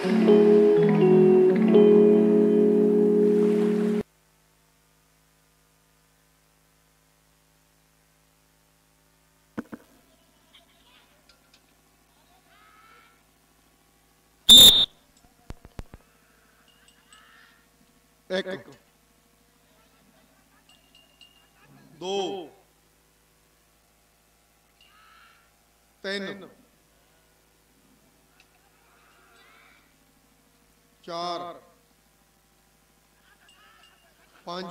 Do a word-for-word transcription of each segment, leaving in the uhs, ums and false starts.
एक दो तीन चार पांच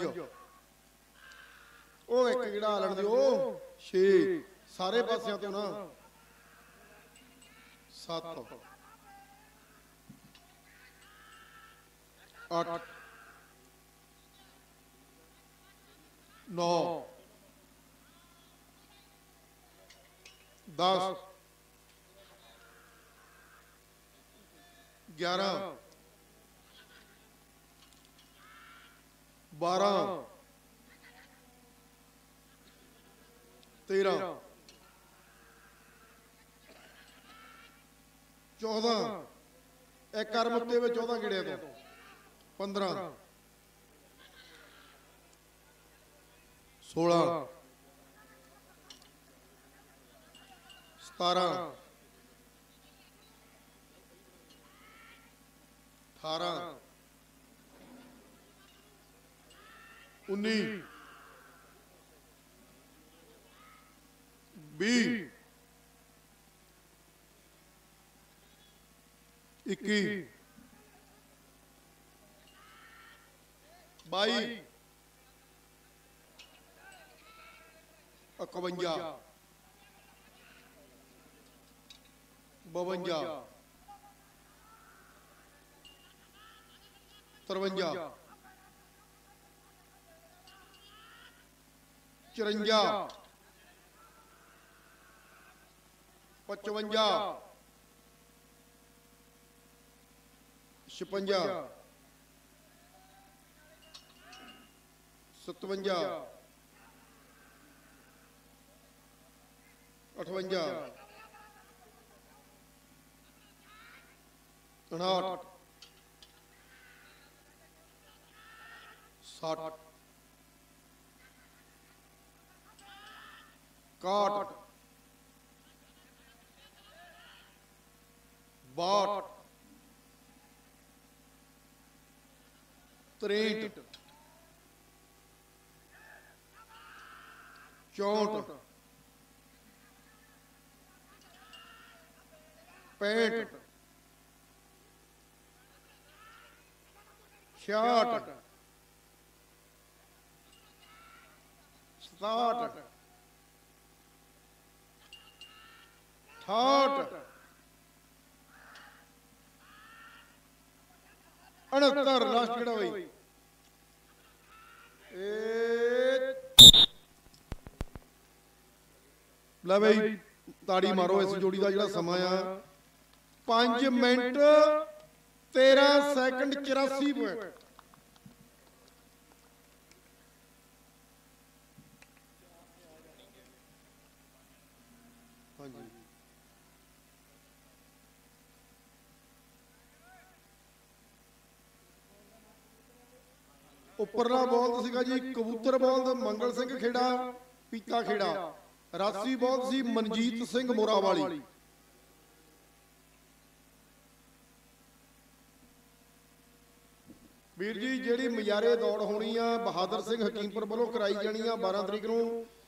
ओ एक गिड़ा लड़ दियो छे सारे पासियां तो ना सत्त अठ नौ दस ग्यारह बारह तेरह चौदह एक कर मुक्ते में चौदह गिड़े तो पंद्रह सोलह सतारह अठारह उन्नी भी इक्की बाई इकवंजा बवंजा तरवंजा चुरंजा पचवंजा छपंजा सतवंजा अठवंजा उनाहठ साठ काठ बाट त्रेंठ चौंठ पैंठ छियाठ सताहठ अठाहठ उनहत्तर लास्ट किहड़ा भाई लै भाई ताड़ी मारो इस जोड़ी का जिहड़ा समा आ पांच मिनट तेरह सैकंड चौरासी पॉइंट हाँ जी उपरला बॉल सीगा जी कबूतर बॉल मंगल सिंह खेड़ा पीता खेड़ा रासी बॉल सी मनजीत सिंह मोरावाली वीर जी जिहड़ी मजारे दौड़ होनी आ बहादुर सिंह हकीमपुर वालों कराई जानी आ बारह तरीक नूं